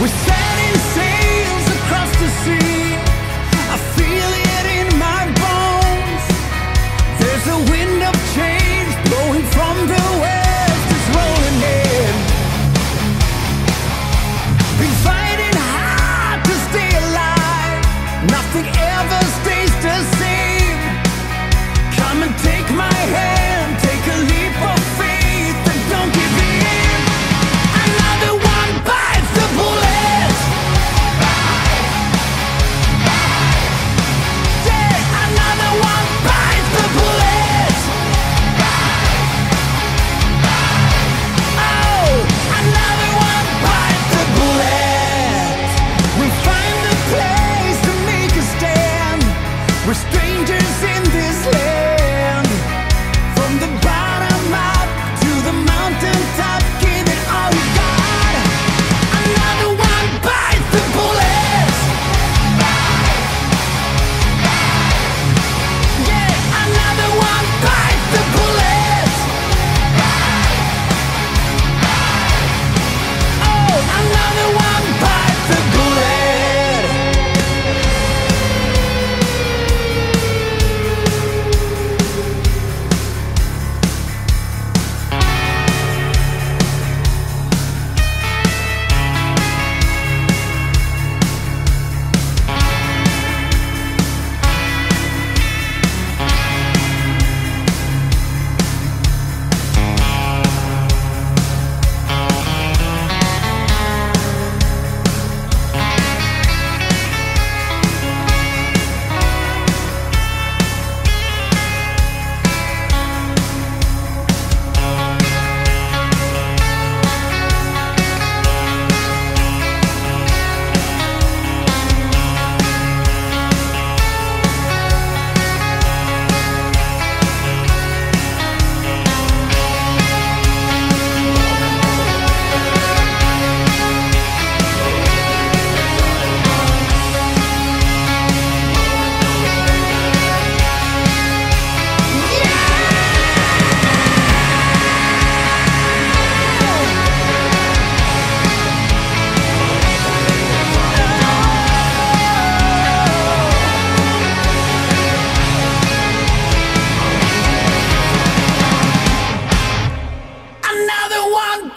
We're setting sails across the sea. I feel it in my bones. There's a wind of change blowing from the west. It's rolling in. Been fighting hard to stay alive. Nothing ever stays the same. Come and take my hand. Take a leap of faith and don't give in. Another one bites the bullet. Yeah, another one bites the bullet. Oh, another one bites the bullet. We'll find a place to make a stand. We're strangers in this land. From the bottom up to the mountaintop, give it all you got. Another one bites the bullet. Yeah, another one bites the bullet. Oh, another one bites the bullet. Another one